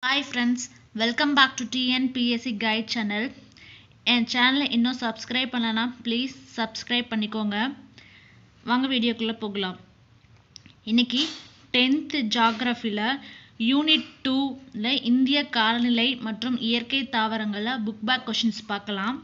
Hi friends, welcome back to TNPSC Guide channel. என் சேனலை இன்னும் subscribe பண்ணலனா ப்ளீஸ் சப்ஸ்கிரைப் பண்ணிக்கோங்க. வாங்க வீடியோக்குள்ளே போகலாம். இன்னைக்கு 10th ஜாகிரஃபியில் யூனிட் 2ல இந்திய காலநிலை மற்றும் இயற்கை தாவரங்களில் புக் பேக் கொஷின்ஸ் பார்க்கலாம்.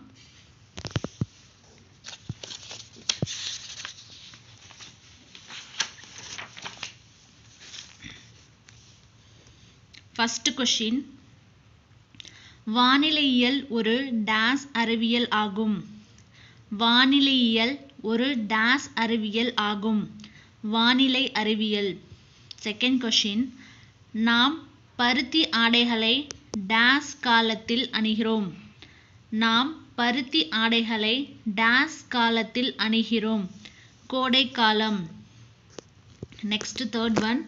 ஃபர்ஸ்ட் கொஷின், வானிலையியல் ஒரு டேஸ் அறிவியல் ஆகும். வானிலையியல் ஒரு டேஸ் அறிவியல் ஆகும். வானிலை அறிவியல். செகண்ட் கொஷின், நாம் பருத்தி ஆடைகளை டேஸ் காலத்தில் அணிகிறோம். நாம் பருத்தி ஆடைகளை டேஸ் காலத்தில் அணிகிறோம். கோடை காலம். நெக்ஸ்ட் தேர்ட் ஒன்,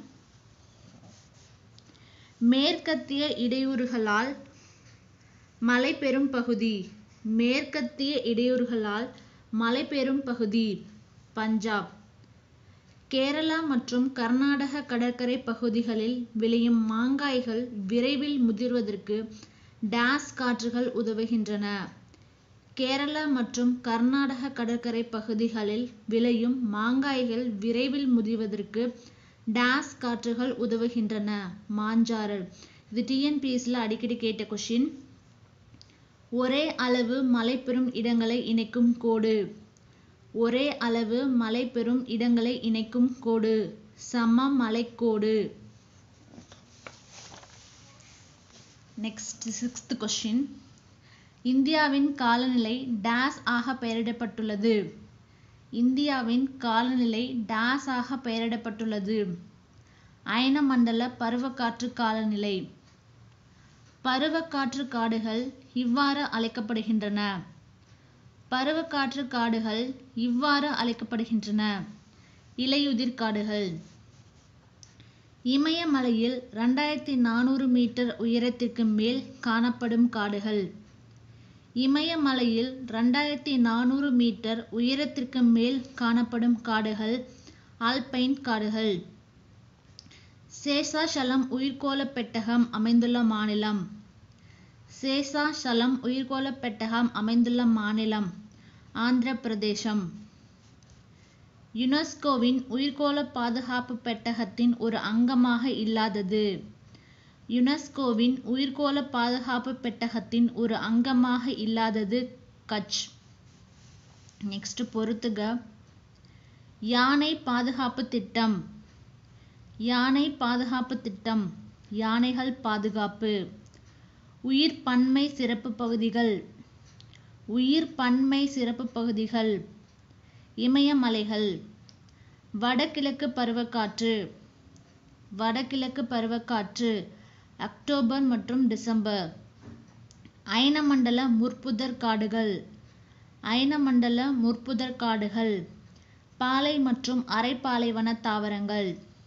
மேற்கத்திய இடையூறுகளால் மழை பெறும் பகுதி. மேற்கத்திய இடையூறுகளால் மழை பெறும் பகுதி பஞ்சாப். கேரளா மற்றும் கர்நாடக கடற்கரை பகுதிகளில் விளையும் மாங்காய்கள் விரைவில் முதிர்வதற்கு டேஸ் காற்றுகள் உதவுகின்றன. கேரளா மற்றும் கர்நாடக கடற்கரை பகுதிகளில் விளையும் மாங்காய்கள் விரைவில் முதிர்வதற்கு டேஸ் காற்றுகள் உதவுகின்றன. மாஞ்சாரல். இது டிஎன்பிஎஸ்சியில் அடிக்கடி கேட்ட கொஷின். ஒரே அளவு மழை பெறும் இடங்களை இணைக்கும் கோடு. ஒரே அளவு மழை பெறும் இடங்களை இணைக்கும் கோடு சமமலைக்கோடு. நெக்ஸ்ட் சிக்ஸ்த் கொஷின், இந்தியாவின் காலநிலை டேஸ் ஆக பெயரிடப்பட்டுள்ளது. இந்தியாவின் காலநிலை டேஸ் ஆக பெயரிடப்பட்டுள்ளது. அயனமண்டல பருவக்காற்று காலநிலை. பருவக்காற்று காடுகள் இவ்வாறு அழைக்கப்படுகின்றன. பருவக்காற்று காடுகள் இவ்வாறு அழைக்கப்படுகின்றன. இலையுதிர் காடுகள். இமயமலையில் 2400 மீட்டர் உயரத்திற்கு மேல் காணப்படும் காடுகள். இமயமலையில் 2400 மீட்டர் உயரத்திற்கு மேல் காணப்படும் காடுகள் ஆல்பைன் காடுகள். சேஷாசலம் உயிர்க்கோள பெட்டகம் அமைந்துள்ள மாநிலம். சேஷாசலம் உயிர்க்கோள பெட்டகம் அமைந்துள்ள மாநிலம் ஆந்திர பிரதேசம். யுனெஸ்கோவின் உயிர்க்கோள பாதுகாப்பு பெட்டகத்தின் ஒரு அங்கமாக இல்லாதது. யுனெஸ்கோவின் உயிர்க்கோள பாதுகாப்பு பெட்டகத்தின் ஒரு அங்கமாக இல்லாதது கட்ச். நெக்ஸ்ட் பொறுத்துக. யானை பாதுகாப்பு திட்டம். யானை பாதுகாப்பு திட்டம். யானைகள் பாதுகாப்பு. உயிர் பன்மை சிறப்பு பகுதிகள். உயிர் பன்மை சிறப்பு பகுதிகள் இமயமலைகள். வடகிழக்கு பருவக்காற்று. வடகிழக்கு பருவக்காற்று அக்டோபர் மற்றும் டிசம்பர். அயனமண்டல முற்புதர் காடுகள். அயனமண்டல முற்புதர் காடுகள் பாலை மற்றும் அரை பாலைவன தாவரங்கள்.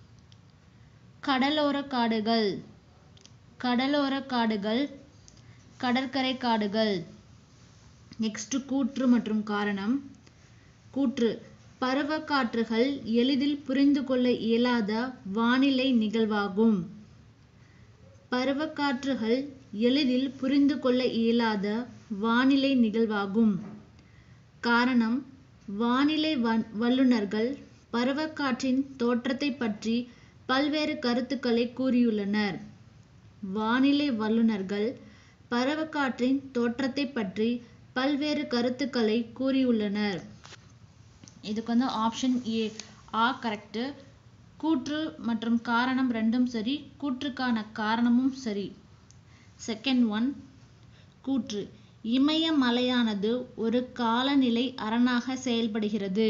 கடலோர காடுகள். கடலோர காடுகள் கடற்கரை காடுகள். நெக்ஸ்ட் கூற்று மற்றும் காரணம். கூற்று, பருவக்காற்றுகள் எளிதில் புரிந்து கொள்ள இயலாத வானிலை நிகழ்வாகும். பருவக்காற்றுகள் எளிதில் புரிந்து கொள்ள இயலாத வானிலை நிகழ்வாகும். காரணம், வானிலை வல்லுநர்கள் பருவக்காற்றின் தோற்றத்தை பற்றி பல்வேறு கருத்துக்களை கூறியுள்ளனர். வானிலை வல்லுநர்கள் பருவக்காற்றின் தோற்றத்தை பற்றி பல்வேறு கருத்துக்களை கூறியுள்ளனர். இதுக்கு ஆப்ஷன் ஏ ஆ கரெக்ட். கூற்று மற்றும் காரணம் ரெண்டும் சரி. கூற்றுக்கான காரணமும் சரி. செகண்ட் ஒன், கூற்று, இமயமலையானது ஒரு காலநிலை அரணாக செயல்படுகிறது.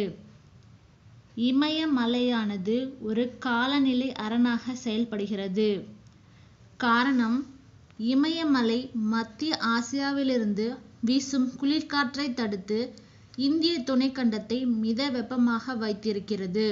இமயமலையானது ஒரு காலநிலை அரணாக செயல்படுகிறது. காரணம், இமயமலை மத்திய ஆசியாவிலிருந்து வீசும் குளிர்காற்றை தடுத்து இந்திய துணைக்கண்டத்தை மித வெப்பமாக வைத்திருக்கிறது.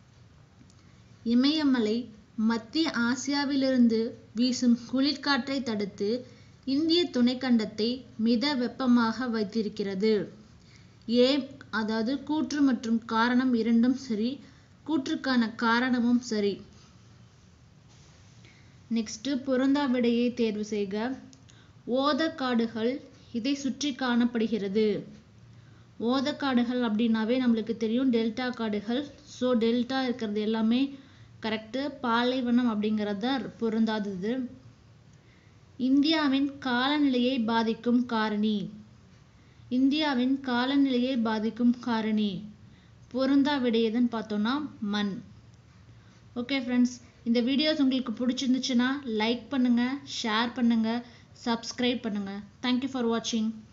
இமயமலை மத்திய ஆசியாவிலிருந்து வீசும் குளிர்காற்றை தடுத்து இந்திய துணைக்கண்டத்தை மித வெப்பமாக வைத்திருக்கிறது. ஏ, அதாவது கூற்று மற்றும் காரணம் இரண்டும் சரி. கூற்றுக்கான காரணமும் சரி. நெக்ஸ்ட் பொருந்தா விடையை தேர்வு செய்க. ஓதக்காடுகள் இதை சுற்றி காணப்படுகிறது. ஓதக்காடுகள் அப்படின்னாவே நம்மளுக்கு தெரியும் டெல்டா காடுகள். ஸோ டெல்டா இருக்கிறது எல்லாமே கரெக்டு. பாலைவனம் அப்படிங்கிறது தான் பொருந்தாதது. இந்தியாவின் காலநிலையை பாதிக்கும் காரணி. இந்தியாவின் காலநிலையை பாதிக்கும் காரணி பொருந்தா விடை எதுன்னு பார்த்தோம்னா மண். ஓகே ஃப்ரெண்ட்ஸ், இந்த வீடியோஸ் உங்களுக்கு பிடிச்சிருந்துச்சுன்னா லைக் பண்ணுங்க, ஷேர் பண்ணுங்க, சப்ஸ்கிரைப் பண்ணுங்க. தேங்க்யூ ஃபார் வாட்சிங்.